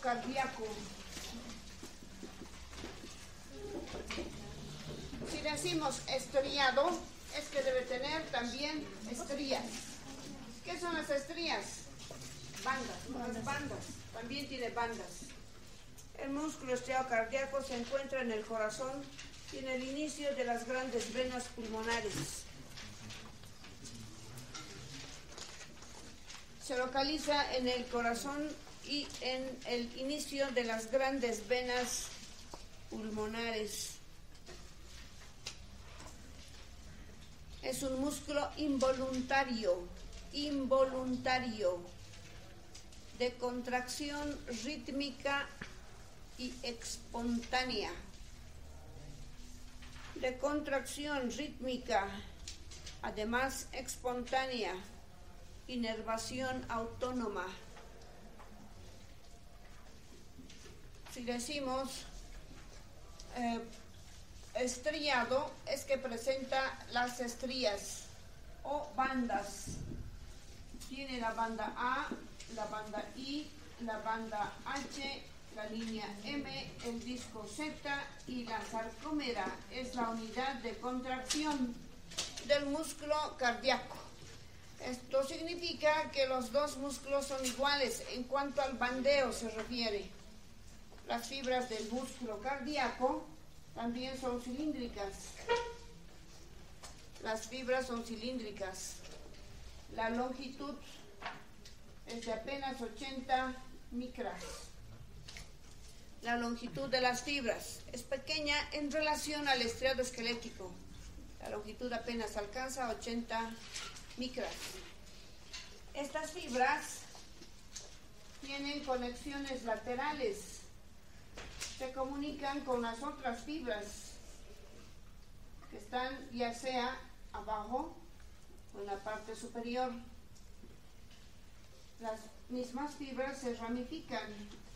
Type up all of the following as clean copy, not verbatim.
cardíaco. Si decimos estriado, es que debe tener también estrías. ¿Qué son las estrías? Bandas, las bandas. También tiene bandas. El músculo estriado cardíaco se encuentra en el corazón y en el inicio de las grandes venas pulmonares. Se localiza en el corazón y en el inicio de las grandes venas pulmonares. Es un músculo involuntario, de contracción rítmica y espontánea. De contracción rítmica, además espontánea, inervación autónoma. Si decimos estriado, es que presenta las estrías o bandas. Tiene la banda A, la banda I, la banda H, la línea M, el disco Z y la sarcómera. Es la unidad de contracción del músculo cardíaco. Esto significa que los dos músculos son iguales en cuanto al bandeo se refiere. Las fibras del músculo cardíaco también son cilíndricas. Las fibras son cilíndricas. La longitud es de apenas 80 micras. La longitud de las fibras es pequeña en relación al estriado esquelético. La longitud apenas alcanza 80 micras. Estas fibras tienen conexiones laterales. Se comunican con las otras fibras que están ya sea abajo o en la parte superior. Las mismas fibras se ramifican.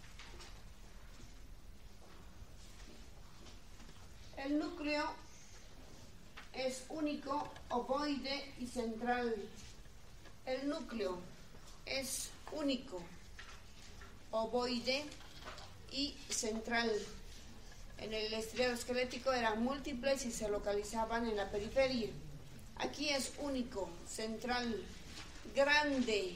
El núcleo es único, ovoide y central. El núcleo es único, ovoide y central. En el estriado esquelético eran múltiples y se localizaban en la periferia. Aquí es único, central, grande.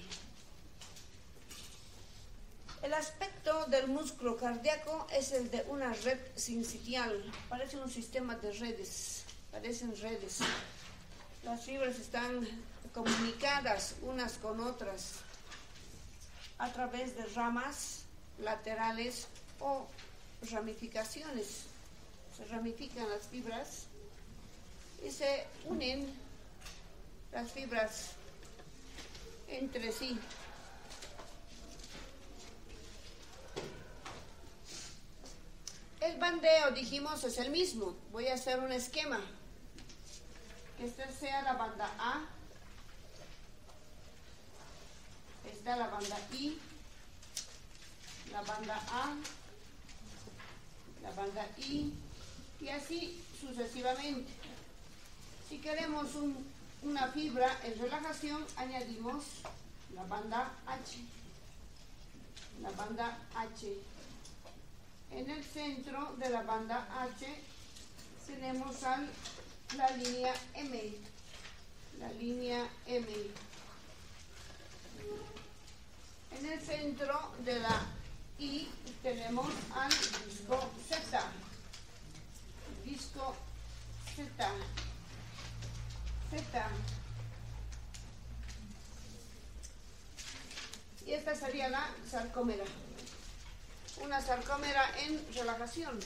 El aspecto del músculo cardíaco es el de una red sincitial. Parece un sistema de redes, parecen redes. Las fibras están comunicadas unas con otras a través de ramas laterales o ramificaciones. Se ramifican las fibras y se unen las fibras entre sí. El bandeo, dijimos, es el mismo. Voy a hacer un esquema. Que esta sea la banda A. Esta la banda I. La banda A. La banda I. Y así sucesivamente. Si queremos una fibra en relajación, añadimos la banda H. La banda H. En el centro de la banda H tenemos la línea M. La línea M. En el centro de la I tenemos al disco Z. Disco Z. Z. Y esta sería la sarcómera. Una sarcómera en relajación.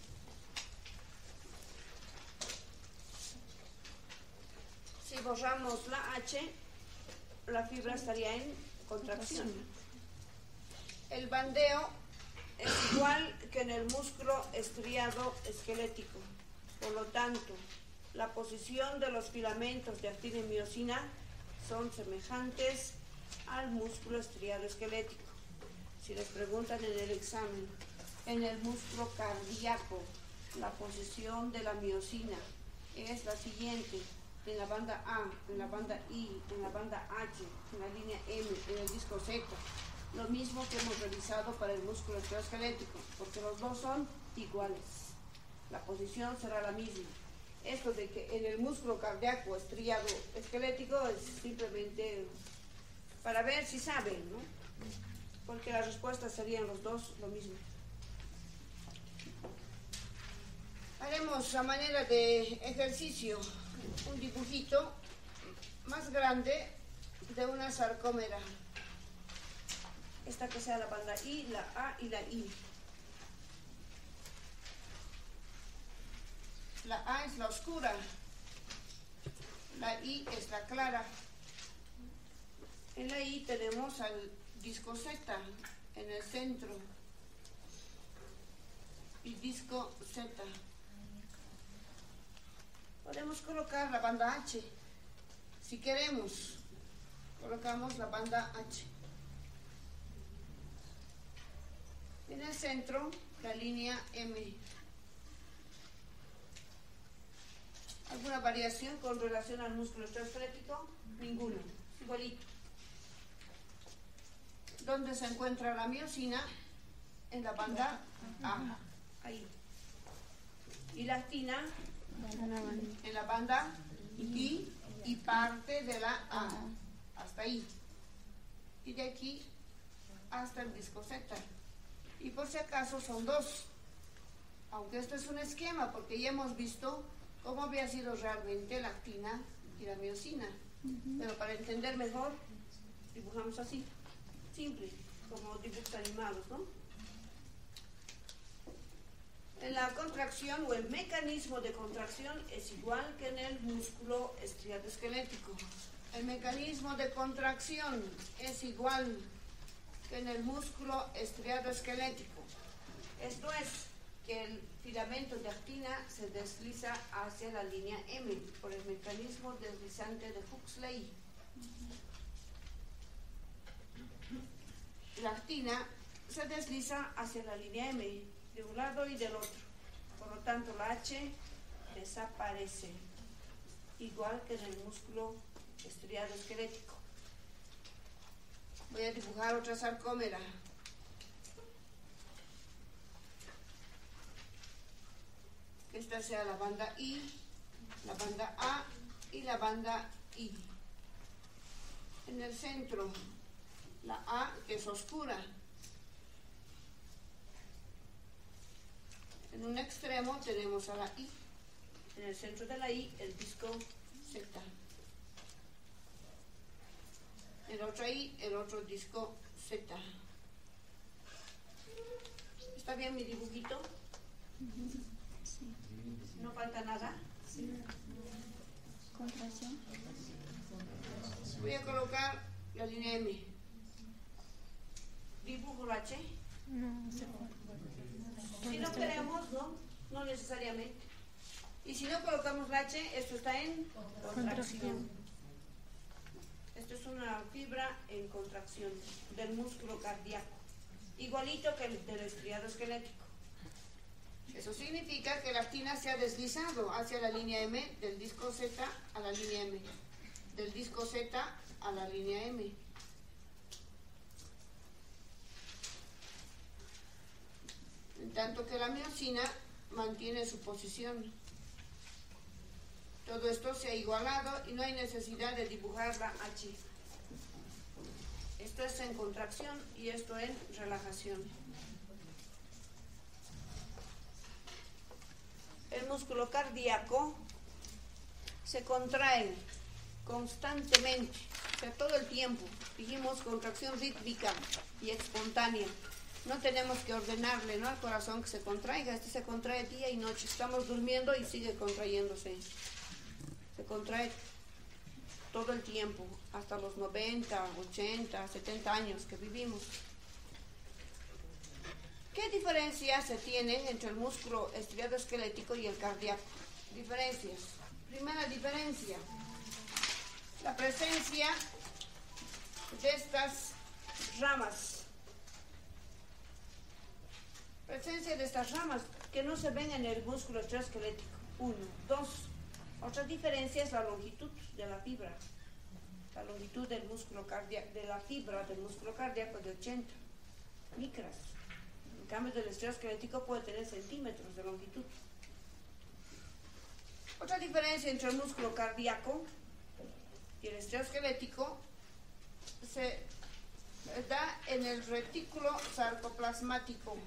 Si borramos la H, la fibra estaría en contracción. El bandeo es igual que en el músculo estriado esquelético. Por lo tanto, la posición de los filamentos de actina y miosina son semejantes al músculo estriado esquelético. Si les preguntan en el examen, en el músculo cardíaco, la posición de la miosina es la siguiente: en la banda A, en la banda I, en la banda H, en la línea M, en el disco Z lo mismo que hemos revisado para el músculo estriado-esquelético, porque los dos son iguales. La posición será la misma. Esto de que en el músculo cardíaco estriado esquelético es simplemente para ver si saben, ¿no? Porque las respuestas serían los dos lo mismo. Haremos a manera de ejercicio un dibujito más grande de una sarcómera. Esta que sea la banda I, la A y la I. La A es la oscura, la I es la clara. En la I tenemos al disco Z en el centro y disco Z. Podemos colocar la banda H. Si queremos, colocamos la banda H. En el centro, la línea M. ¿Alguna variación con relación al músculo estriado-esquelético? Ninguna. Igualito. ¿Dónde se encuentra la miosina? En la banda A. Ahí. Y la actina en la banda I y parte de la A. Hasta ahí. Y de aquí hasta el disco Z. Y por si acaso son dos. Aunque esto es un esquema, porque ya hemos visto cómo había sido realmente la actina y la miosina. Pero para entender mejor, dibujamos así. Simple, como dibujos animados, ¿no? En la contracción o el mecanismo de contracción es igual que en el músculo estriado-esquelético. El mecanismo de contracción es igual que en el músculo estriado-esquelético. Esto es que el filamento de actina se desliza hacia la línea M por el mecanismo deslizante de Huxley. La actina se desliza hacia la línea M de un lado y del otro. Por lo tanto, la H desaparece, igual que en el músculo estriado-esquelético. Voy a dibujar otra sarcómera. Que esta sea la banda I, la banda A y la banda I. En el centro, la A, que es oscura. En un extremo tenemos a la I. En el centro de la I, el disco Z. El otro I, el otro disco Z. ¿Está bien mi dibujito? Sí. ¿No falta nada? Sí. Contracción. Voy a colocar la línea M. ¿Dibujo la H? No, se puede. Si no queremos, no necesariamente. Y si no colocamos la H, esto está en contracción. Esto es una fibra en contracción del músculo cardíaco, igualito que el del estriado esquelético. Eso significa que la actina se ha deslizado hacia la línea M, del disco Z a la línea M, del disco Z a la línea M. En tanto que la miosina mantiene su posición. Todo esto se ha igualado y no hay necesidad de dibujar la H. Esto es en contracción y esto en relajación. El músculo cardíaco se contrae constantemente, o sea, todo el tiempo. Dijimos contracción rítmica y espontánea. No tenemos que ordenarle, ¿no?, al corazón que se contraiga. Este se contrae día y noche. Estamos durmiendo y sigue contrayéndose. Se contrae todo el tiempo, hasta los 90, 80, 70 años que vivimos. ¿Qué diferencia se tiene entre el músculo estriado esquelético y el cardíaco? Diferencias. Primera diferencia, la presencia de estas ramas. Presencia de estas ramas que no se ven en el músculo estriado esquelético. 1. 2. Otra diferencia es la longitud de la fibra. La longitud del músculo cardíaco, de la fibra del músculo cardíaco es de 80 micras. En cambio, del estriado esquelético puede tener centímetros de longitud. Otra diferencia entre el músculo cardíaco y el estriado esquelético se da en el retículo sarcoplasmático,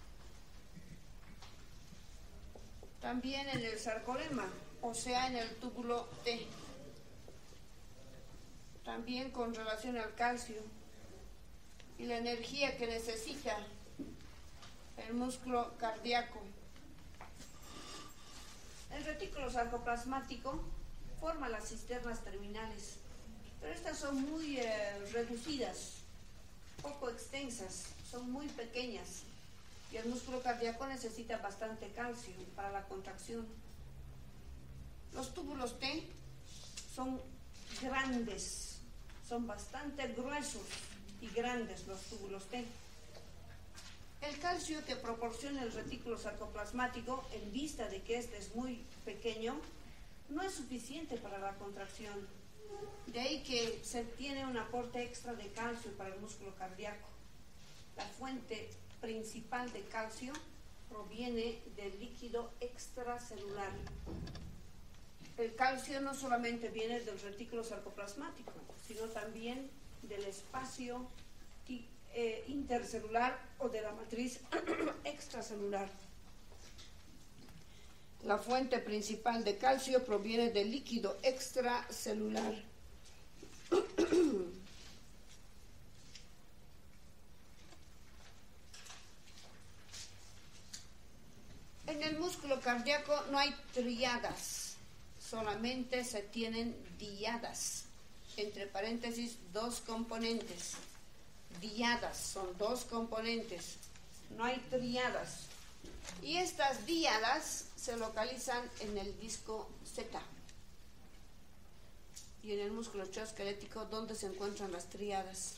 también en el sarcolema, o sea, en el túbulo T, también con relación al calcio y la energía que necesita el músculo cardíaco. El retículo sarcoplasmático forma las cisternas terminales, pero estas son muy reducidas, poco extensas, son muy pequeñas, y el músculo cardíaco necesita bastante calcio para la contracción. Los túbulos T son grandes, son bastante gruesos y grandes los túbulos T. El calcio que proporciona el retículo sarcoplasmático, en vista de que este es muy pequeño, no es suficiente para la contracción. De ahí que se tiene un aporte extra de calcio para el músculo cardíaco. La fuente principal de calcio proviene del líquido extracelular. El calcio no solamente viene del retículo sarcoplasmático, sino también del espacio intercelular o de la matriz extracelular. La fuente principal de calcio proviene del líquido extracelular. En el músculo cardíaco no hay triadas, solamente se tienen diadas, entre paréntesis, dos componentes. Diadas son dos componentes, no hay triadas. Y estas diadas se localizan en el disco Z. Y en el músculo esquelético, ¿dónde se encuentran las triadas?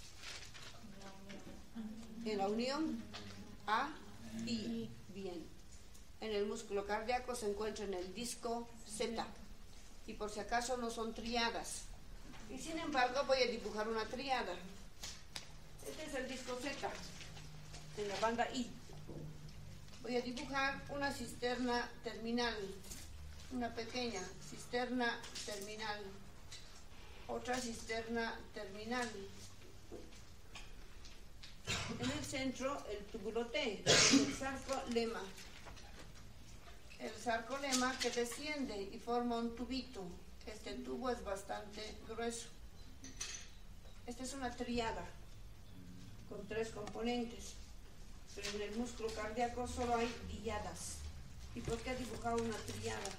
En la unión A y bien. En el músculo cardíaco se encuentra en el disco Z. Y por si acaso no son triadas. Y sin embargo voy a dibujar una triada. Este es el disco Z, en la banda I. Voy a dibujar una cisterna terminal, una pequeña cisterna terminal, otra cisterna terminal. En el centro, el túbulo T, el sarcolema. El sarcolema que desciende y forma un tubito. Este tubo es bastante grueso. Esta es una triada con tres componentes, pero en el músculo cardíaco solo hay diadas. ¿Y por qué he dibujado una triada?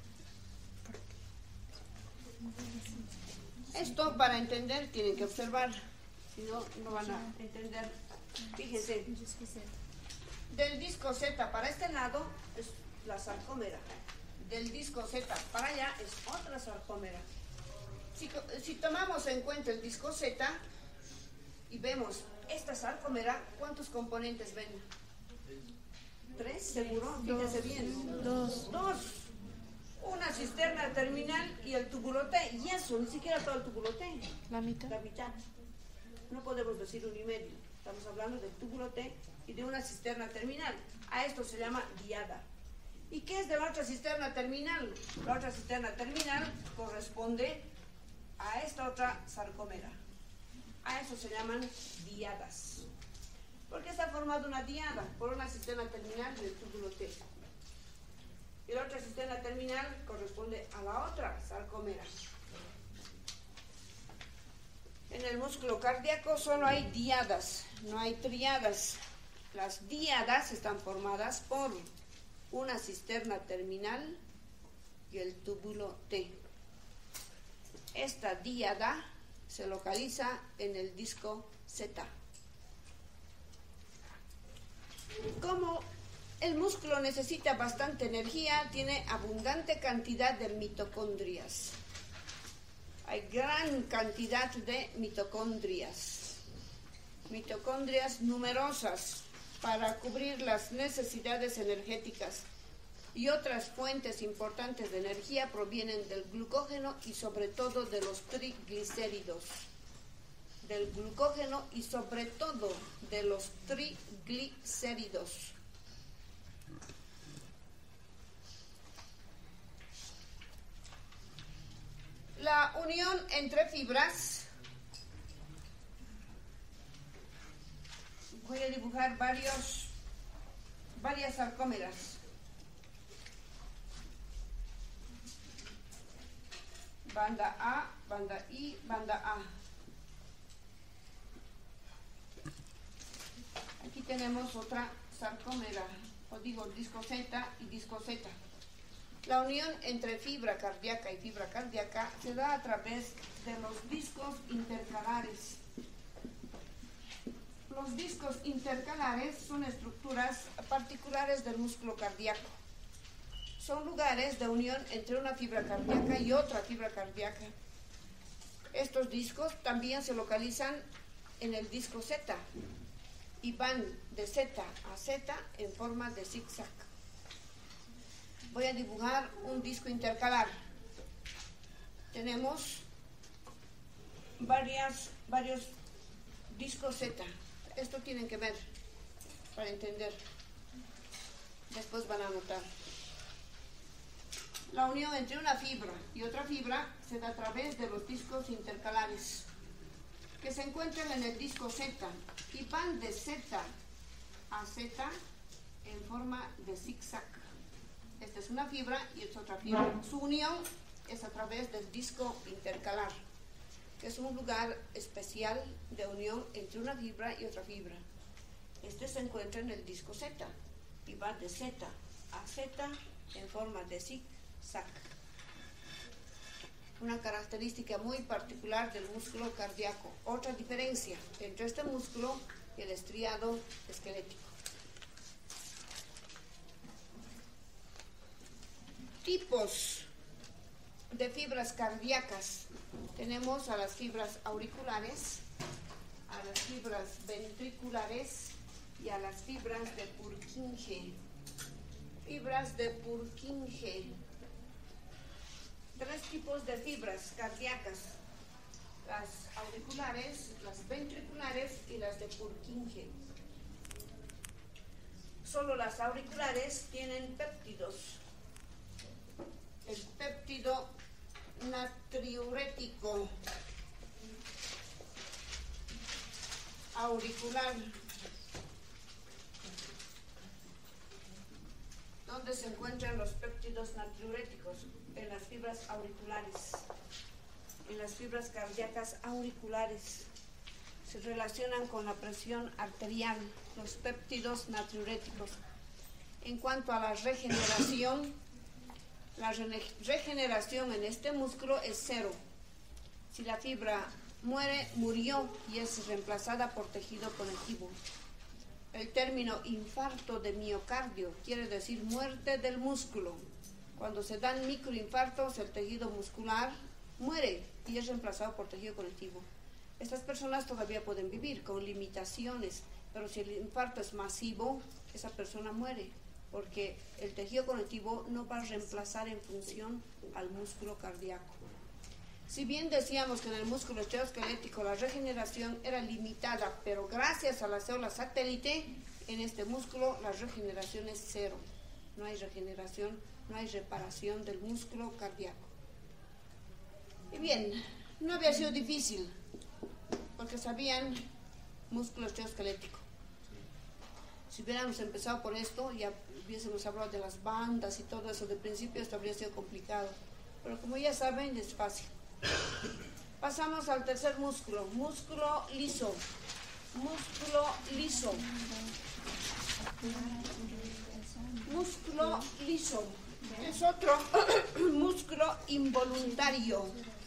Esto para entender tienen que observar, si no, no van a entender. Fíjense, del disco Z para este lado es la sarcómera, del disco Z para allá es otra sarcómera. Si tomamos en cuenta el disco Z y vemos esta sarcómera, ¿cuántos componentes ven? ¿Tres, seguro? Fíjense bien. Dos. Una cisterna terminal y el túbulo T. Y eso, ni siquiera todo el túbulo T. La mitad. La mitad. No podemos decir 1,5. Estamos hablando del túbulo T y de una cisterna terminal. A esto se llama diada. ¿Y qué es de la otra cisterna terminal? La otra cisterna terminal corresponde a esta otra sarcómera. A eso se llaman diadas. ¿Por qué está formada una diada? Por una cisterna terminal del túbulo T. Y la otra cisterna terminal corresponde a la otra sarcómera. En el músculo cardíaco solo hay diadas, no hay triadas. Las diadas están formadas por una cisterna terminal y el túbulo T. Esta diada se localiza en el disco Z. Como el músculo necesita bastante energía, tiene abundante cantidad de mitocondrias. Hay gran cantidad de mitocondrias. Mitocondrias numerosas para cubrir las necesidades energéticas y otras fuentes importantes de energía provienen del glucógeno y sobre todo de los triglicéridos. Del glucógeno y sobre todo de los triglicéridos. La unión entre fibras. Voy a dibujar varias sarcómeras. Banda A, banda I, banda A. Aquí tenemos otra sarcómera, o digo disco Z y disco Z. La unión entre fibra cardíaca y fibra cardíaca se da a través de los discos intercalares. Los discos intercalares son estructuras particulares del músculo cardíaco. Son lugares de unión entre una fibra cardíaca y otra fibra cardíaca. Estos discos también se localizan en el disco Z y van de Z a Z en forma de zigzag. Voy a dibujar un disco intercalar. Tenemos varios discos Z. Esto tienen que ver para entender. Después van a notar. La unión entre una fibra y otra fibra se da a través de los discos intercalares que se encuentran en el disco Z y van de Z a Z en forma de zigzag. Esta es una fibra y esta es otra fibra. Su unión es a través del disco intercalar, que es un lugar especial de unión entre una fibra y otra fibra. Este se encuentra en el disco Z y va de Z a Z en forma de zigzag. Una característica muy particular del músculo cardíaco. Otra diferencia entre este músculo y el estriado esquelético. Tipos de fibras cardíacas. Tenemos a las fibras auriculares, a las fibras ventriculares y a las fibras de Purkinje. Fibras de Purkinje. 3 tipos de fibras cardíacas: las auriculares, las ventriculares y las de Purkinje. Solo las auriculares tienen péptidos. El péptido natriurético auricular. ¿Dónde se encuentran los péptidos natriuréticos? En las fibras auriculares, en las fibras cardíacas auriculares. Se relacionan con la presión arterial, los péptidos natriuréticos. En cuanto a la regeneración en este músculo es cero. Si la fibra muere, murió y es reemplazada por tejido conectivo. El término infarto de miocardio quiere decir muerte del músculo. Cuando se dan microinfartos, el tejido muscular muere y es reemplazado por tejido conectivo. Estas personas todavía pueden vivir con limitaciones, pero si el infarto es masivo, esa persona muere, porque el tejido conectivo no va a reemplazar en función al músculo cardíaco. Si bien decíamos que en el músculo osteoesquelético la regeneración era limitada, pero gracias a la célula satélite, en este músculo la regeneración es cero. No hay regeneración, no hay reparación del músculo cardíaco. Y bien, no había sido difícil, porque sabían músculo osteoesquelético. Si hubiéramos empezado por esto, ya hubiésemos hablado de las bandas y todo eso. De principio esto habría sido complicado, pero como ya saben, es fácil. Pasamos al tercer músculo, músculo liso. Músculo liso. Músculo liso. Es otro músculo involuntario.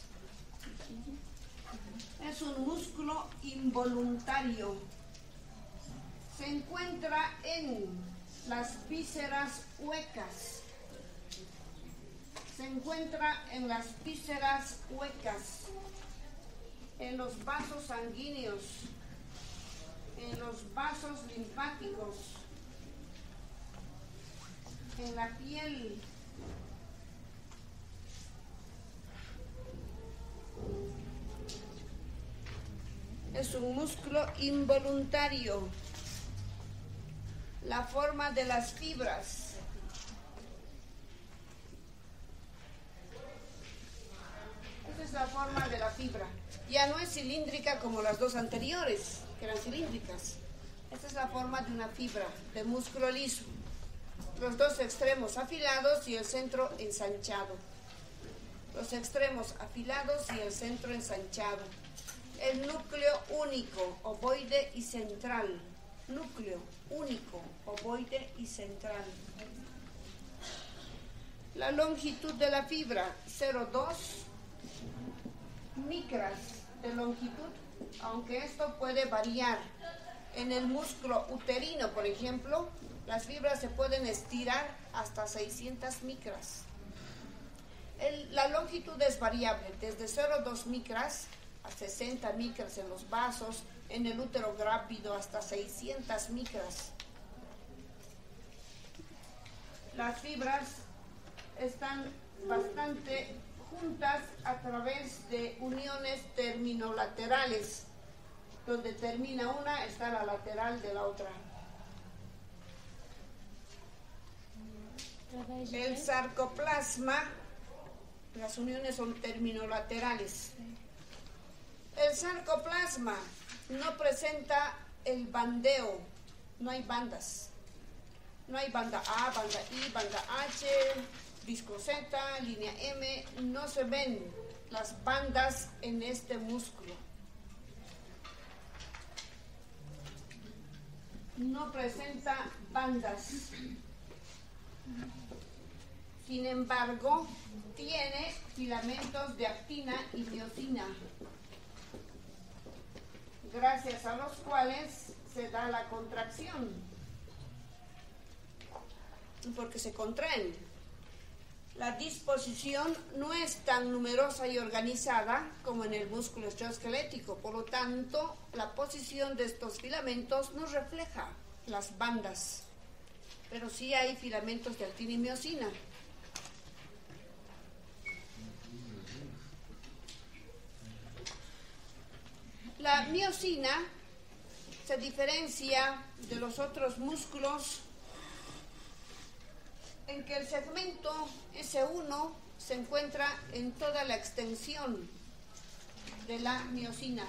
Es un músculo involuntario. Se encuentra en las vísceras huecas. Se encuentra en las vísceras huecas, en los vasos sanguíneos, en los vasos linfáticos, en la piel. Es un músculo involuntario. La forma de las fibras. Esa es la forma de la fibra. Ya no es cilíndrica como las dos anteriores, que eran cilíndricas. Esta es la forma de una fibra, de músculo liso. Los dos extremos afilados y el centro ensanchado. Los extremos afilados y el centro ensanchado. El núcleo único, ovoide y central. Núcleo único, ovoide y central. La longitud de la fibra, 0,2 micras de longitud, aunque esto puede variar. En el músculo uterino, por ejemplo, las fibras se pueden estirar hasta 600 micras. La longitud es variable, desde 0,2 micras a 60 micras en los vasos, en el útero grávido hasta 600 micras. Las fibras están bastante juntas a través de uniones terminolaterales. Donde termina una está la lateral de la otra. El sarcoplasma, las uniones son terminolaterales. El sarcoplasma no presenta el bandeo, no hay bandas. No hay banda A, banda I, banda H, disco Z, línea M. No se ven las bandas en este músculo. No presenta bandas. Sin embargo, tiene filamentos de actina y miosina, gracias a los cuales se da la contracción, porque se contraen. La disposición no es tan numerosa y organizada como en el músculo osteoesquelético, por lo tanto, la posición de estos filamentos no refleja las bandas, pero sí hay filamentos de actina y miosina. La miosina se diferencia de los otros músculos en que el segmento S1 se encuentra en toda la extensión de la miosina.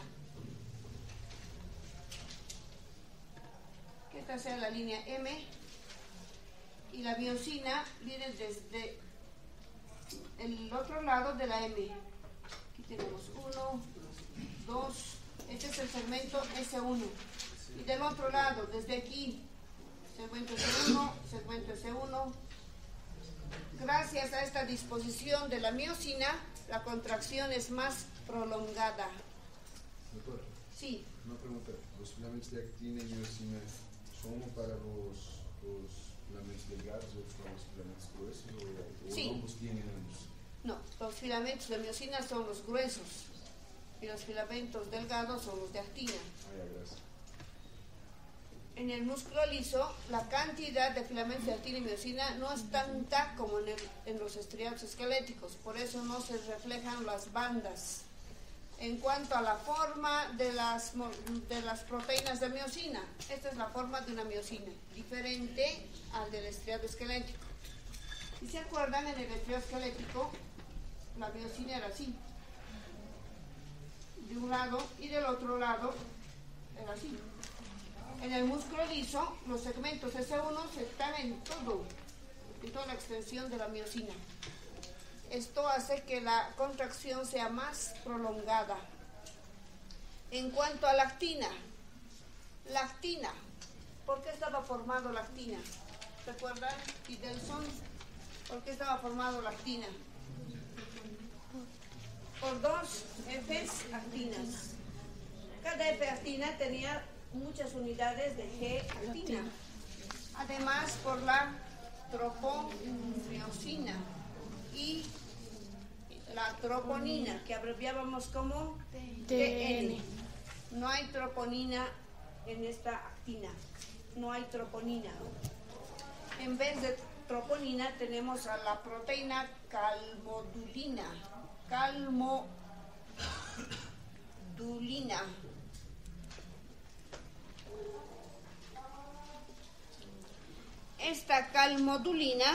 Que esta sea la línea M, y la miosina viene desde el otro lado de la M. Aquí tenemos 1, 2, este es el segmento S1. Y del otro lado, desde aquí, segmento S1, segmento S1. Gracias a esta disposición de la miosina, la contracción es más prolongada. Doctora, Sí. una pregunta. ¿Los filamentos de actina y miosina son para los filamentos delgados o para los filamentos gruesos? ¿O Sí. ambos tienen ambos? No, los filamentos de miosina son los gruesos y los filamentos delgados son los de actina. Ah, ya, gracias. En el músculo liso, la cantidad de filamentos de actina y miosina no es tanta como en los estriados esqueléticos, por eso no se reflejan las bandas. En cuanto a la forma de las proteínas de miosina, esta es la forma de una miosina, diferente al del estriado esquelético. Si se acuerdan, en el estriado esquelético, la miosina era así, de un lado, y del otro lado era así. En el músculo liso, los segmentos S1 se están en toda la extensión de la miosina. Esto hace que la contracción sea más prolongada. En cuanto a la actina, ¿por qué estaba formado la actina? ¿Recuerdan, Fidelson? ¿Por qué estaba formado la actina? Por dos Fs actinas. Cada F actina tenía muchas unidades de G actina. Además, por la tropomioxina y la troponina, que abreviábamos como TN. No hay troponina en esta actina. No hay troponina. En vez de troponina tenemos a la proteína calmodulina. Esta calmodulina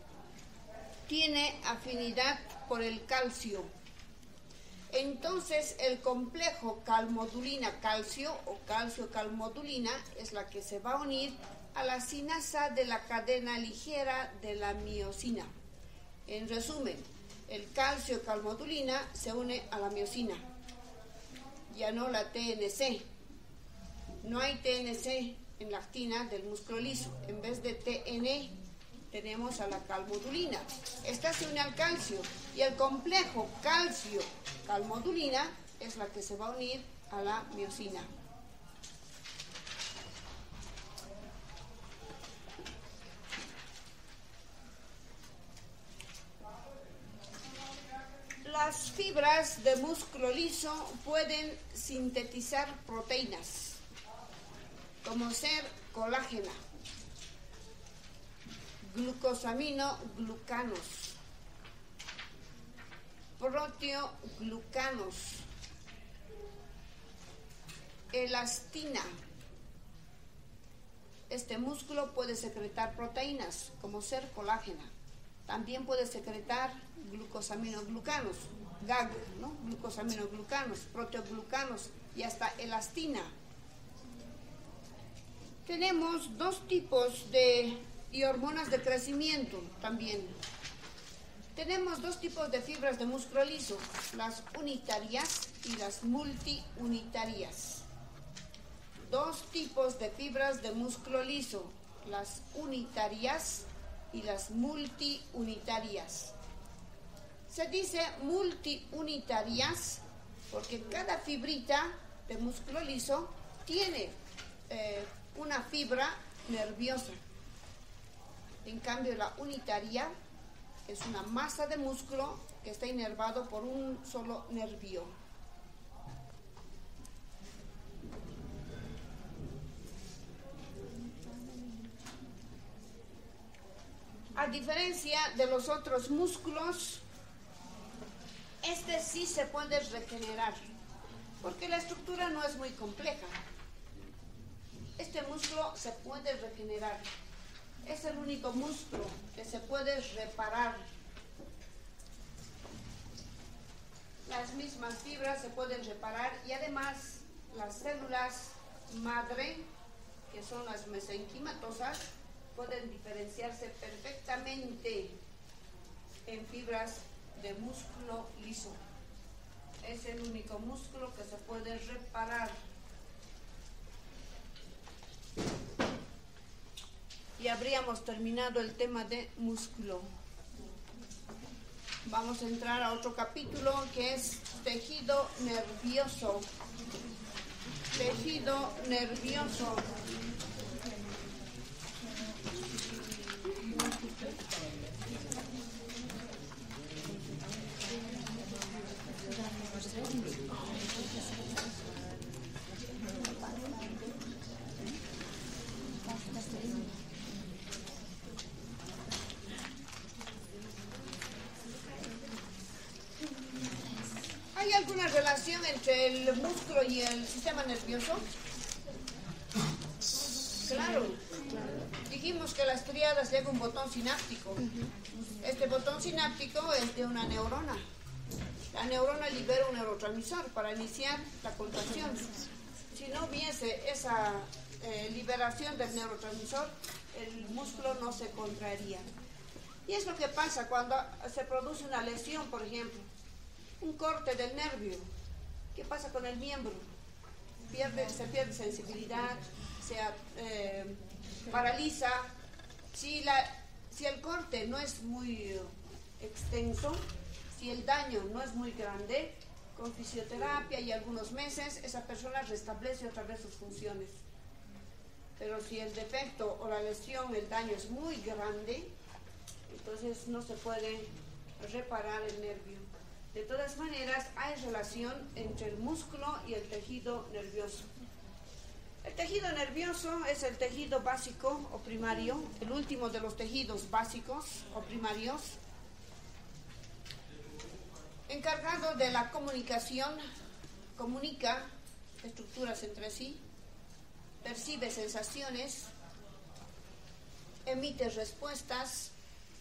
tiene afinidad por el calcio. Entonces el complejo calmodulina-calcio o calcio-calmodulina es la que se va a unir a la sinasa de la cadena ligera de la miosina. En resumen, el calcio-calmodulina se une a la miosina, ya no la TNC. No hay TNC en la actina del músculo liso. En vez de TN tenemos a la calmodulina. Esta se une al calcio y el complejo calcio-calmodulina es la que se va a unir a la miosina. Las fibras de músculo liso pueden sintetizar proteínas, como ser colágena, glucosaminoglucanos, proteoglucanos, elastina. Este músculo puede secretar proteínas, como ser colágena. También puede secretar glucosaminoglucanos, GAG, ¿no? Glucosaminoglucanos, proteoglucanos y hasta elastina. Tenemos dos tipos y hormonas de crecimiento también. Tenemos dos tipos de fibras de músculo liso, las unitarias y las multiunitarias. Dos tipos de fibras de músculo liso, las unitarias y las multiunitarias. Se dice multiunitarias porque cada fibrita de músculo liso tiene una fibra nerviosa. En cambio, la unitaria es una masa de músculo que está inervado por un solo nervio. A diferencia de los otros músculos, este sí se puede regenerar, porque la estructura no es muy compleja. Este músculo se puede regenerar. Es el único músculo que se puede reparar. Las mismas fibras se pueden reparar y además las células madre, que son las mesenquimatosas, pueden diferenciarse perfectamente en fibras de músculo liso. Es el único músculo que se puede reparar. Y habríamos terminado el tema de músculo. Vamos a entrar a otro capítulo que es tejido nervioso. Tejido nervioso. ¿Hay alguna relación entre el músculo y el sistema nervioso? Claro. Dijimos que las tríadas lleva un botón sináptico. Este botón sináptico es de una neurona. La neurona libera un neurotransmisor para iniciar la contracción. Si no hubiese esa liberación del neurotransmisor, el músculo no se contraería. Y es lo que pasa cuando se produce una lesión, por ejemplo, un corte del nervio. ¿Qué pasa con el miembro? Se pierde sensibilidad, se paraliza. Si el corte no es muy extenso, si el daño no es muy grande, con fisioterapia y algunos meses, esa persona restablece otra vez sus funciones. Pero si el defecto o la lesión, el daño es muy grande, entonces no se puede reparar el nervio. De todas maneras, hay relación entre el músculo y el tejido nervioso. El tejido nervioso es el tejido básico o primario, el último de los tejidos básicos o primarios, encargado de la comunicación, comunica estructuras entre sí, percibe sensaciones, emite respuestas.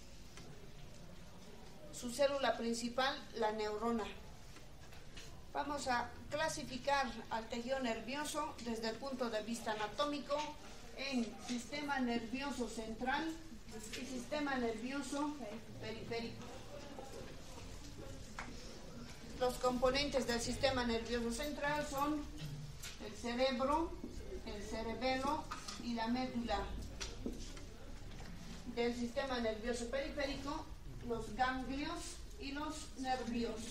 Su célula principal, la neurona. Vamos a clasificar al tejido nervioso desde el punto de vista anatómico en sistema nervioso central y sistema nervioso periférico. Los componentes del sistema nervioso central son el cerebro, el cerebelo y la médula. Del sistema nervioso periférico, los ganglios y los nervios.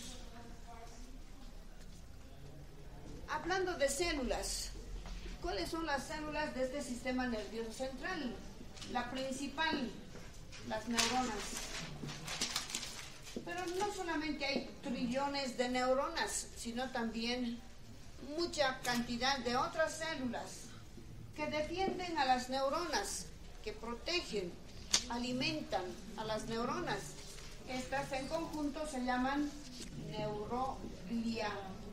Hablando de células, ¿cuáles son las células de este sistema nervioso central? La principal, las neuronas. Pero no solamente hay trillones de neuronas, sino también mucha cantidad de otras células que defienden a las neuronas, que protegen, alimentan a las neuronas. Estas en conjunto se llaman neuroglia.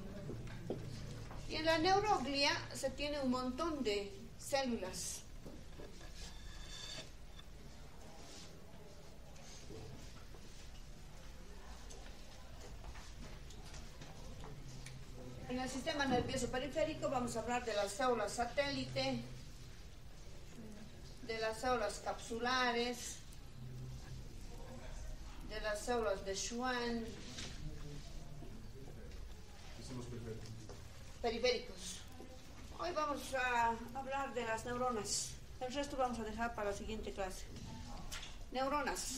Y en la neuroglia se tiene un montón de células. En el sistema nervioso periférico vamos a hablar de las células satélite, de las células capsulares, de las células de Schwann. Periféricos. Hoy vamos a hablar de las neuronas. El resto vamos a dejar para la siguiente clase. Neuronas.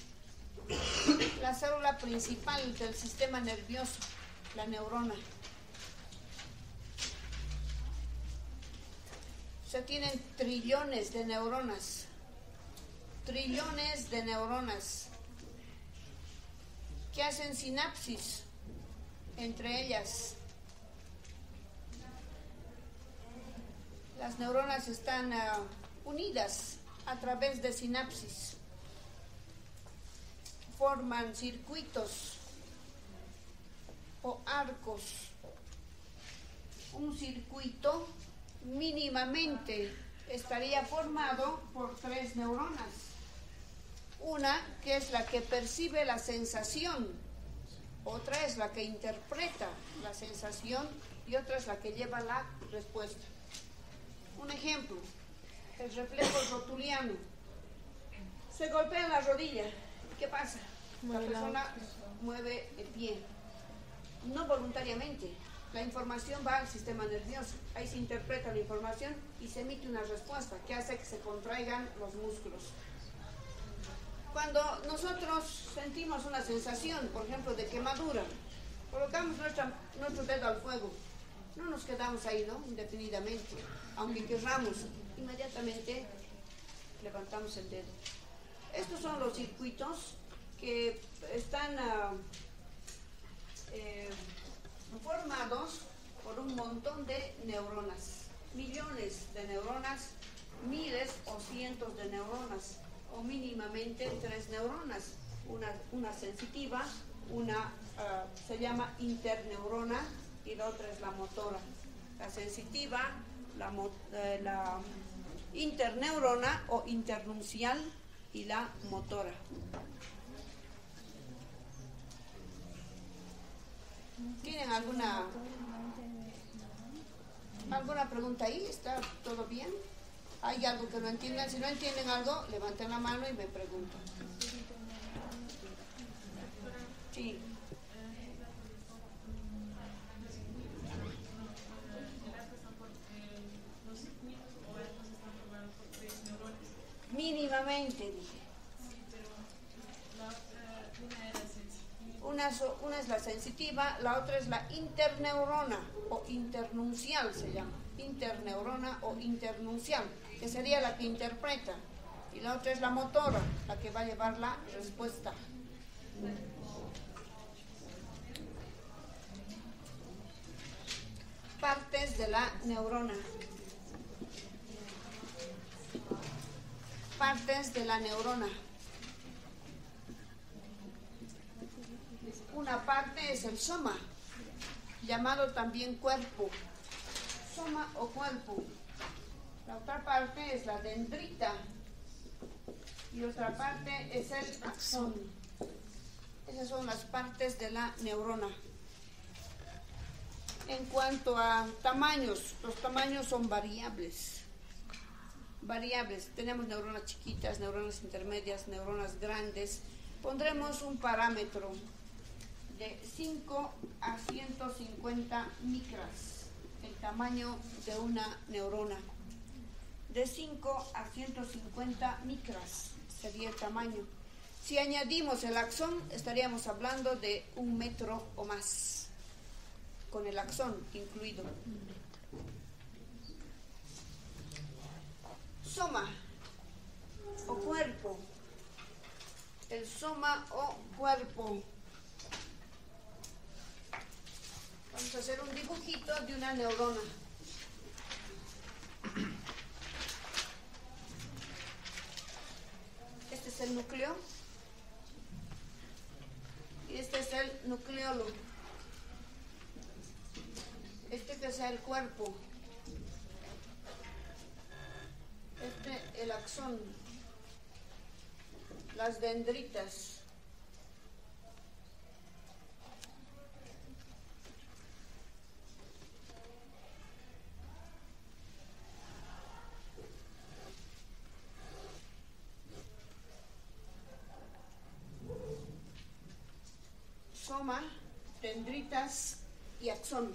La célula principal del sistema nervioso, la neurona. Se tienen trillones de neuronas. Trillones de neuronas que hacen sinapsis entre ellas. Las neuronas están unidas a través de sinapsis. Forman circuitos o arcos. Un circuito mínimamente estaría formado por 3 neuronas. Una que es la que percibe la sensación, otra es la que interpreta la sensación y otra es la que lleva la respuesta. Un ejemplo, el reflejo rotuliano. Se golpea en la rodilla. ¿Qué pasa? La persona mueve el pie. No voluntariamente. La información va al sistema nervioso. Ahí se interpreta la información y se emite una respuesta que hace que se contraigan los músculos. Cuando nosotros sentimos una sensación, por ejemplo, de quemadura, colocamos nuestro dedo al fuego. No nos quedamos ahí, ¿no? Indefinidamente. Aunque querramos, inmediatamente levantamos el dedo. Estos son los circuitos que están formados por un montón de neuronas. Millones de neuronas, miles o cientos de neuronas, o mínimamente 3 neuronas. Una sensitiva, una se llama interneurona y la otra es la motora. La sensitiva, la interneurona o internuncial y la motora. ¿Tienen alguna pregunta ahí? ¿Está todo bien? ¿Hay algo que no entiendan? Si no entienden algo, levanten la mano y me preguntan. Sí. Mínimamente, dije. Una es la sensitiva, la otra es la interneurona o internuncial se llama. Interneurona o internuncial, que sería la que interpreta. Y la otra es la motora, la que va a llevar la respuesta. Partes de la neurona. partes de la neurona. Una parte es el soma, llamado también cuerpo, soma o cuerpo. La otra parte es la dendrita y otra parte es el axón. Esas son las partes de la neurona. En cuanto a tamaños, los tamaños son variables. Tenemos neuronas chiquitas, neuronas intermedias, neuronas grandes. Pondremos un parámetro de 5 a 150 micras, el tamaño de una neurona. De 5 a 150 micras sería el tamaño. Si añadimos el axón, estaríamos hablando de 1 metro o más, con el axón incluido. Soma o cuerpo. El soma o cuerpo. Vamos a hacer un dibujito de una neurona. Este es el núcleo. Y este es el nucleolo. Este que es el cuerpo. Este el axón. Las dendritas. Soma, dendritas y axón.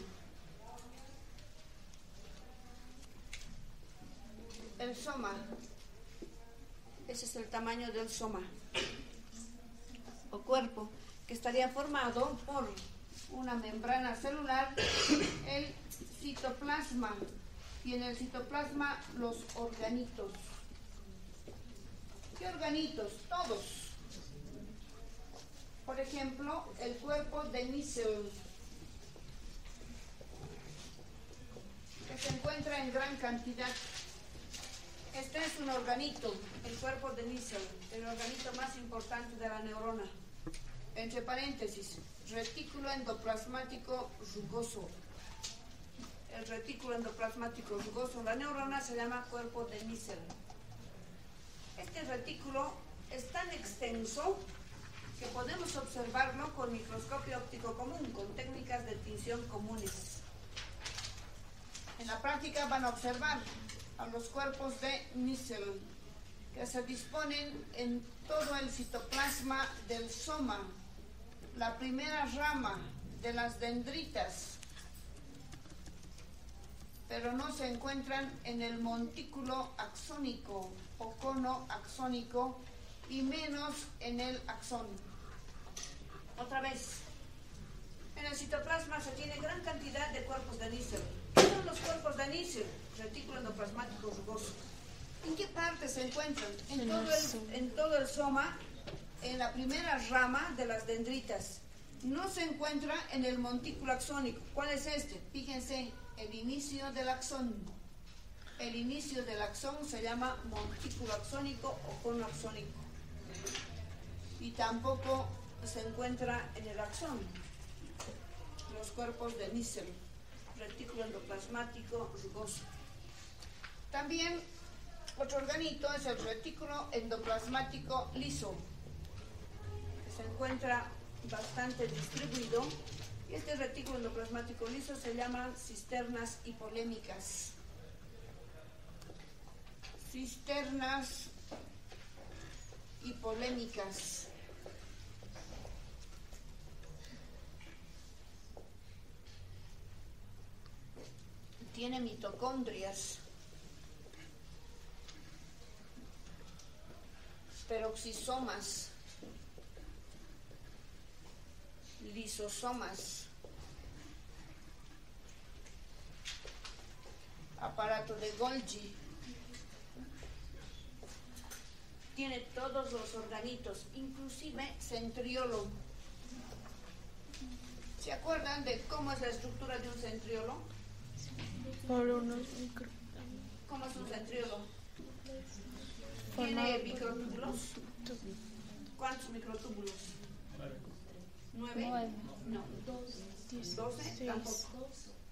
El soma, ese es el tamaño del soma o cuerpo, que estaría formado por una membrana celular, el citoplasma, y en el citoplasma los organitos. ¿Qué organitos? Todos. Por ejemplo, el cuerpo de Missel, que se encuentra en gran cantidad. Este es un organito, el cuerpo de Missel, el organito más importante de la neurona. Entre paréntesis, retículo endoplasmático rugoso. El retículo endoplasmático rugoso en la neurona se llama cuerpo de Missel. Este retículo es tan extenso que podemos observarlo con microscopio óptico común, con técnicas de tinción comunes. En la práctica van a observar a los cuerpos de Missel, que se disponen en todo el citoplasma del soma, la primera rama de las dendritas, pero no se encuentran en el montículo axónico o cono axónico y menos en el axón. Otra vez, en el citoplasma se tiene gran cantidad de cuerpos de Missel. ¿Qué son los cuerpos de Missel? Retículo endoplasmático rugoso. ¿En qué parte se encuentran? En todo el soma, en la primera rama de las dendritas. No se encuentra en el montículo axónico. ¿Cuál es este? Fíjense, el inicio del axón. El inicio del axón se llama montículo axónico o cono axónico. Y tampoco se encuentra en el axón los cuerpos de Missel, retículo endoplasmático rugoso. También otro organito es el retículo endoplasmático liso, que se encuentra bastante distribuido, y este retículo endoplasmático liso se llama cisternas hipolémicas. Cisternas hipolémicas. Tiene mitocondrias, peroxisomas, lisosomas, aparato de Golgi. Tiene todos los organitos, inclusive centriolo. ¿Se acuerdan de cómo es la estructura de un centriolo? Por unos micro. ¿Cómo es un centriolo? tiene microtúbulos? ¿Cuántos microtúbulos? 9. No. 12. Tampoco.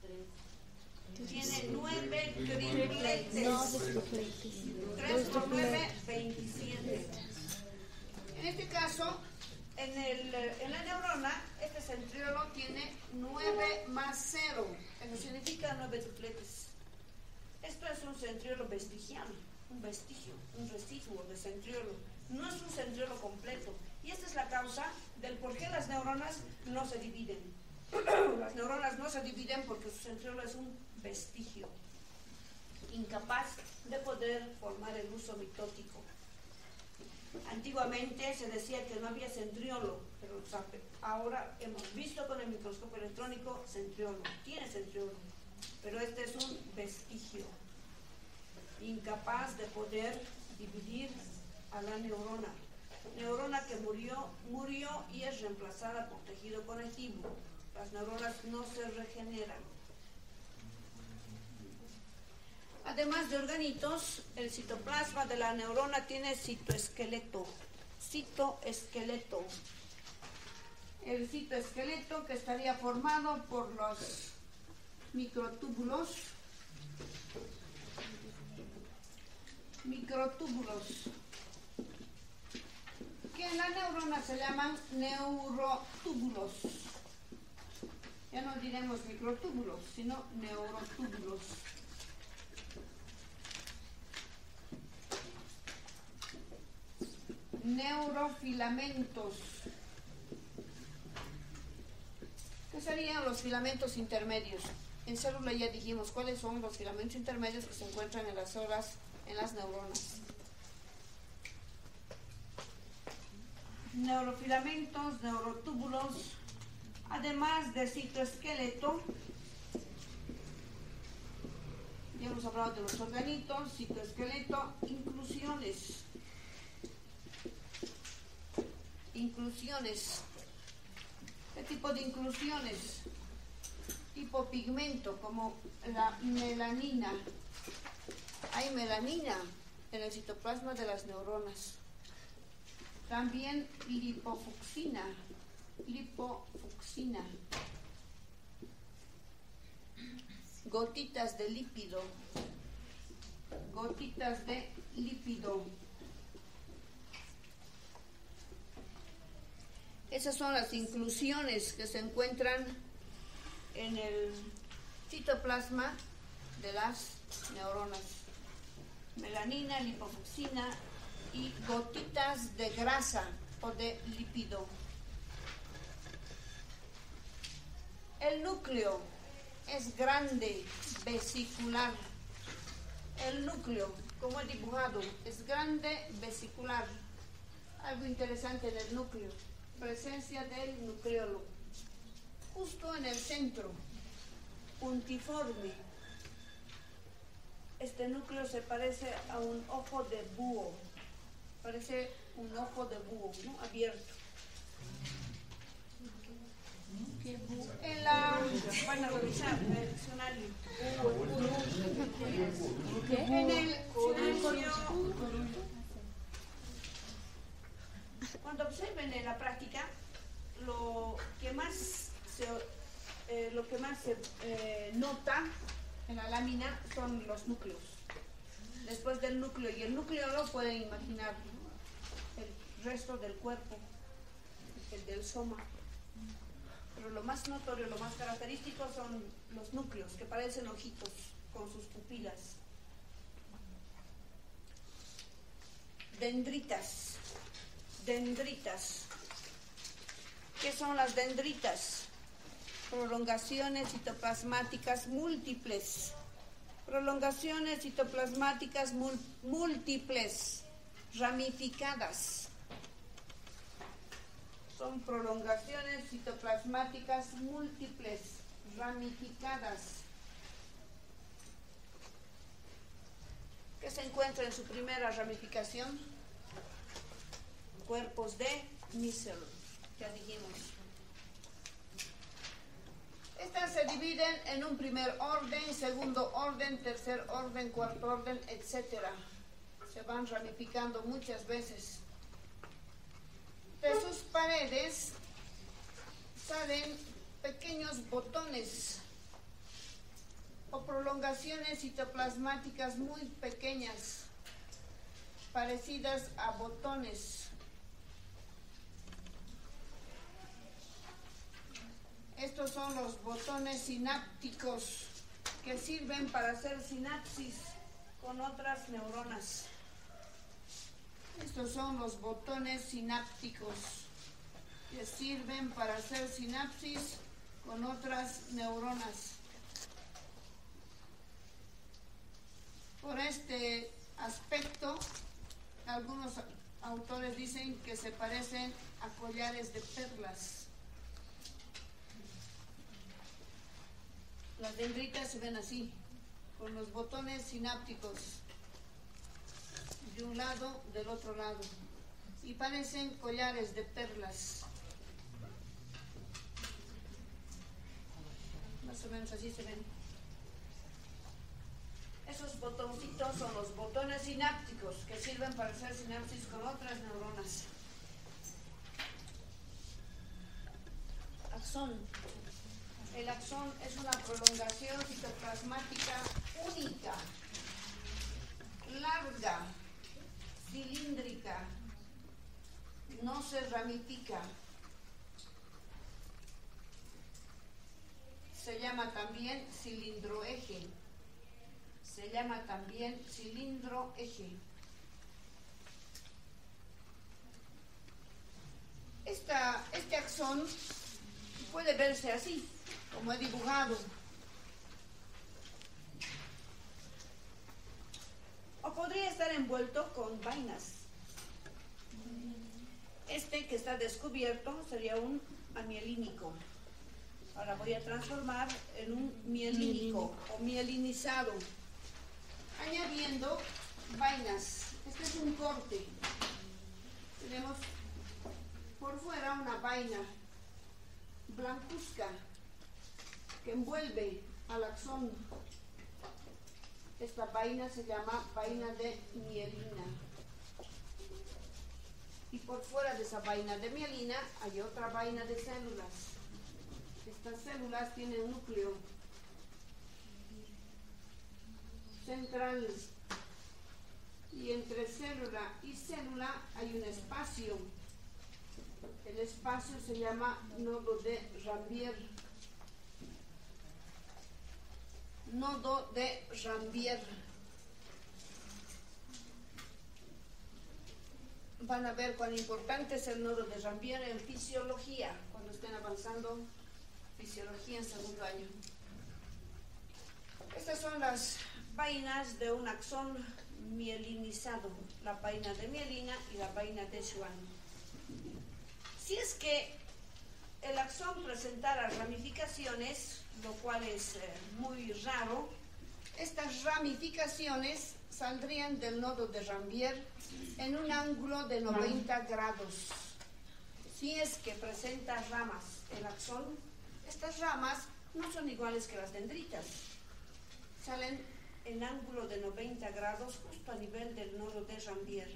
Tiene 9 tripletes. 3 por 9, 27. En este caso, en la neurona, este centriolo tiene 9 más 0. Eso significa 9 tripletes. Esto es un centriolo vestigial, un vestigio, un residuo de centriolo. No es un centriolo completo. Y esta es la causa del por qué las neuronas no se dividen. Las neuronas no se dividen porque su centriolo es un vestigio, incapaz de poder formar el uso mitótico. Antiguamente se decía que no había centriolo, pero ahora hemos visto con el microscopio electrónico centriolo. Tiene centriolo, pero este es un vestigio, incapaz de poder dividir a la neurona. Neurona que murió y es reemplazada por tejido conectivo. Las neuronas no se regeneran. Además de organitos, el citoplasma de la neurona tiene citoesqueleto. El citoesqueleto que estaría formado por los microtúbulos, que en la neurona se llaman neurotúbulos. Ya no diremos microtúbulos, sino neurotúbulos. Neurofilamentos. ¿Qué serían los filamentos intermedios? En célula ya dijimos cuáles son los filamentos intermedios que se encuentran en las células, en las neuronas. Neurofilamentos, neurotúbulos, además de citoesqueleto. Ya hemos hablado de los organitos, citoesqueleto, inclusiones. ¿Qué tipo de inclusiones? Tipo pigmento, como la melanina. Hay melanina en el citoplasma de las neuronas. También lipofucsina. Gotitas de lípido. Esas son las inclusiones que se encuentran en el citoplasma de las neuronas. Melanina, lipofucsina y gotitas de grasa o de lípido. El núcleo es grande, vesicular. El núcleo, como he dibujado, es grande, vesicular. Algo interesante del núcleo. Presencia del nucleolo. Justo en el centro, puntiforme. Este núcleo se parece a un ojo de búho. Parece un ojo de búho, ¿no? Abierto. Van a revisar en el diccionario. En el diccionario, cuando observen en la práctica, lo que más se nota en la lámina son los núcleos. Después del núcleo y el núcleo pueden imaginar el resto del cuerpo, el del soma. Pero lo más notorio, lo más característico son los núcleos, que parecen ojitos con sus pupilas. Dendritas. ¿Qué son las dendritas? Prolongaciones citoplasmáticas múltiples. Ramificadas. Son prolongaciones citoplasmáticas múltiples, ramificadas. ¿Qué se encuentra en su primera ramificación? Cuerpos de Missel, ya dijimos. Estas se dividen en un primer orden, segundo orden, tercer orden, cuarto orden, etc. se van ramificando muchas veces. De sus paredes salen pequeños botones o prolongaciones citoplasmáticas muy pequeñas, parecidas a botones. Estos son los botones sinápticos que sirven para hacer sinapsis con otras neuronas. Estos son los botones sinápticos que sirven para hacer sinapsis con otras neuronas. Por este aspecto, algunos autores dicen que se parecen a collares de perlas. Las dendritas se ven así, con los botones sinápticos de un lado, del otro lado, y parecen collares de perlas. Más o menos así se ven. Esos botoncitos son los botones sinápticos que sirven para hacer sinapsis con otras neuronas. Axón. El axón es una prolongación citoplasmática única, larga, cilíndrica, no se ramifica. Se llama también cilindroeje. Se llama también cilindroeje. Este axón puede verse así, como he dibujado. O podría estar envuelto con vainas. Este que está descubierto sería un amielínico. Ahora voy a transformar en un mielínico o mielinizado, añadiendo vainas. Este es un corte. Tenemos por fuera una vaina blancuzca que envuelve al axón. Esta vaina se llama vaina de mielina. Y por fuera de esa vaina de mielina hay otra vaina de células. Estas células tienen un núcleo central y entre célula y célula hay un espacio. El espacio se llama nodo de Rambier. Nodo de Rambier. Van a ver cuán importante es el nodo de Rambier en fisiología, cuando estén avanzando fisiología en segundo año. Estas son las vainas de un axón mielinizado, la vaina de mielina y la vaina de Schwann. Si es que el axón presentara ramificaciones, lo cual es muy raro, estas ramificaciones saldrían del nodo de Rambier en un ángulo de 90 grados. Si es que presenta ramas el axón, estas ramas no son iguales que las dendritas. Salen en ángulo de 90 grados justo a nivel del nodo de Rambier.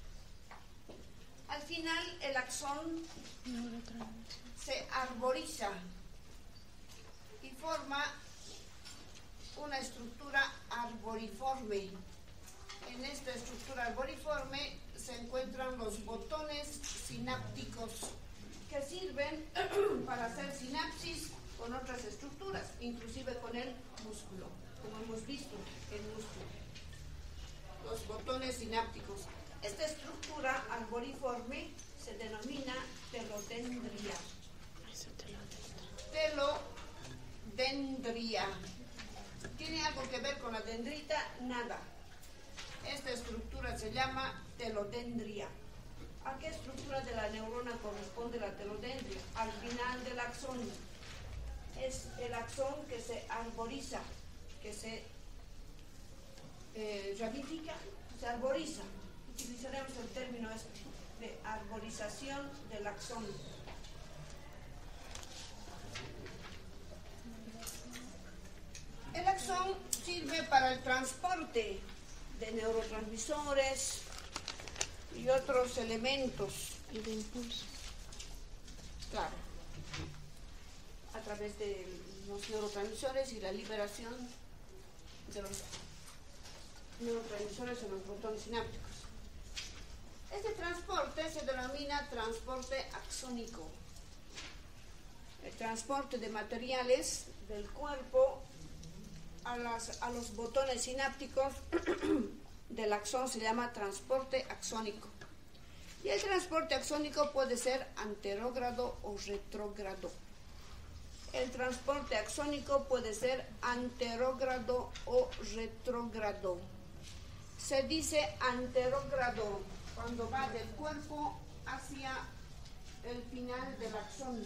Al final el axón se arboriza y forma una estructura arboriforme. En esta estructura arboriforme se encuentran los botones sinápticos que sirven para hacer sinapsis con otras estructuras, inclusive con el músculo, como hemos visto el músculo. Los botones sinápticos. Esta estructura arboriforme se denomina telodendria. Telodendria. ¿Tiene algo que ver con la dendrita? Nada. Esta estructura se llama telodendria. ¿A qué estructura de la neurona corresponde la telodendria? Al final del axón. Es el axón que se arboriza, que se ramifica, se arboriza. Utilizaremos el término de arborización del axón. El axón sirve para el transporte de neurotransmisores y otros elementos. Y de impulso. Claro, a través de los neurotransmisores y la liberación de los neurotransmisores en los botones sinápticos. Este transporte se denomina transporte axónico. El transporte de materiales del cuerpo a los botones sinápticos del axón se llama transporte axónico. Y el transporte axónico puede ser anterógrado o retrógrado. El transporte axónico puede ser anterógrado o retrógrado. Se dice anterógrado cuando va del cuerpo hacia el final del axón.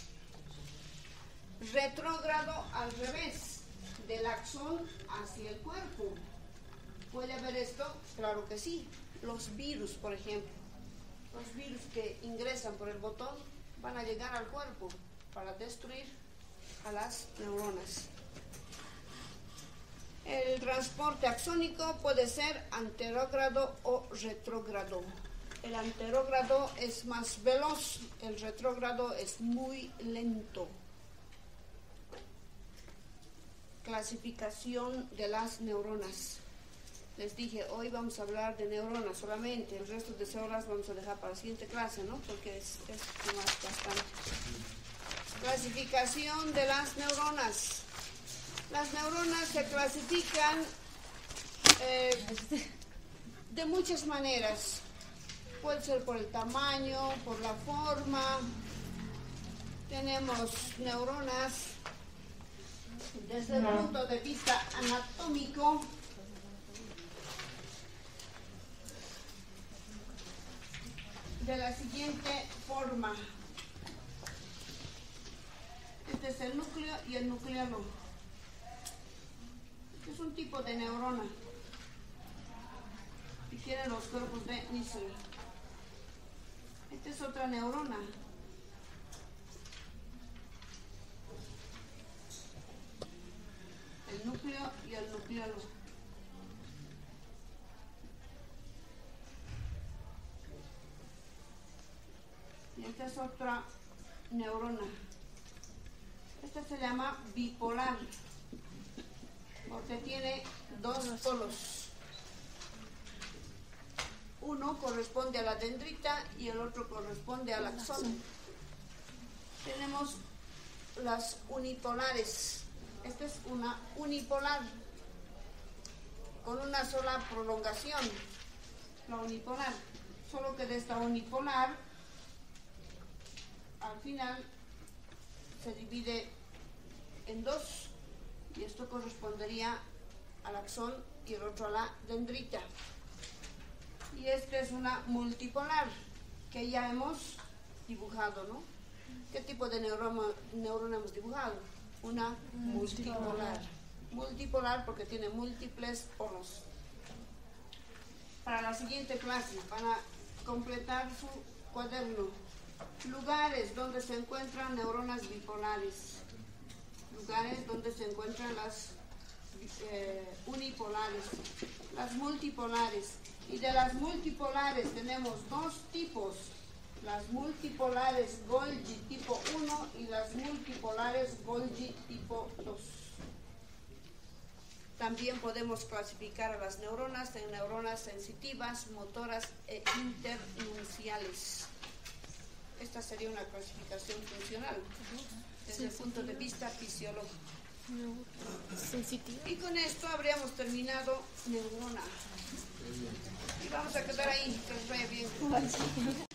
Retrógrado al revés, del axón hacia el cuerpo. ¿Puede haber esto? Claro que sí. Los virus, por ejemplo. Los virus que ingresan por el botón van a llegar al cuerpo para destruir a las neuronas. El transporte axónico puede ser anterógrado o retrógrado. El anterógrado es más veloz, el retrógrado es muy lento. Clasificación de las neuronas. Les dije, hoy vamos a hablar de neuronas solamente, el resto de células vamos a dejar para la siguiente clase, ¿no? Porque es más bastante. Clasificación de las neuronas. Las neuronas se clasifican de muchas maneras. Puede ser por el tamaño, por la forma. Tenemos neuronas desde el punto de vista anatómico. De la siguiente forma. Este es el núcleo y el nucleolo. Este es un tipo de neurona. Y tiene los cuerpos de Nissl. Esta es otra neurona. El núcleo y el nucleolo. Y esta es otra neurona. Esta se llama bipolar, porque tiene dos polos. Uno corresponde a la dendrita y el otro corresponde al axón. Tenemos las unipolares. Esta es una unipolar, con una sola prolongación, la unipolar. Solo que de esta unipolar, al final, se divide en dos, y esto correspondería al axón y el otro a la dendrita. Y esta es una multipolar, que ya hemos dibujado, ¿no? ¿Qué tipo de neurona hemos dibujado? Una multipolar. Multipolar porque tiene múltiples polos. Para la siguiente clase, para completar su cuaderno, lugares donde se encuentran neuronas bipolares, lugares donde se encuentran las unipolares, las multipolares. Y de las multipolares tenemos dos tipos, las multipolares Golgi tipo 1 y las multipolares Golgi tipo 2. También podemos clasificar a las neuronas en neuronas sensitivas, motoras e internunciales. Esta sería una clasificación funcional desde el punto de vista fisiológico. Sensitiva. Y con esto habríamos terminado neurona. Y vamos a quedar ahí, que os vaya bien.